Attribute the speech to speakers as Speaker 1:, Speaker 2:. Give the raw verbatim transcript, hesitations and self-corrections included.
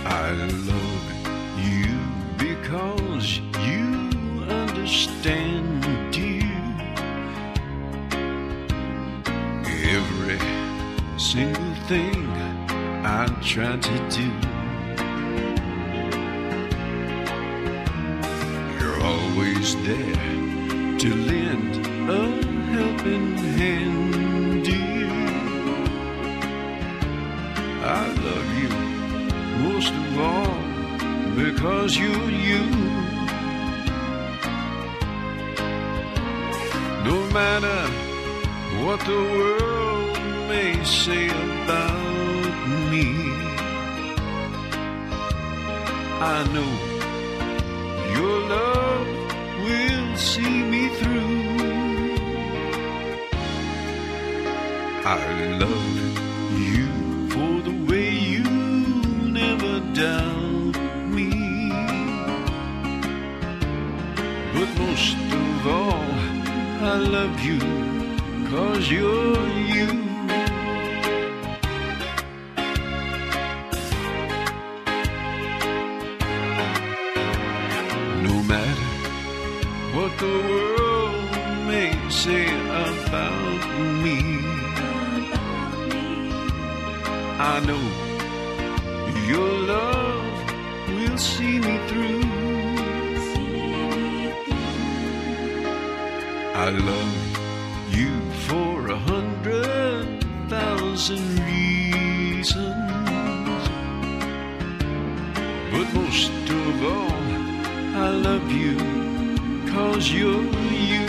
Speaker 1: I love you because you understand, dear. Every single thing I try to do, you're always there to lend a helping hand, dear. I love you most of all because you're you. No matter what the world may say about me, I know your love will see me through. I love you for the way you never doubt me, but most of all I love you 'cause you're you. No matter what the world may say about me, I know your love will see me through. I love you for a hundred thousand reasons, but most of all I love you 'cause you're you.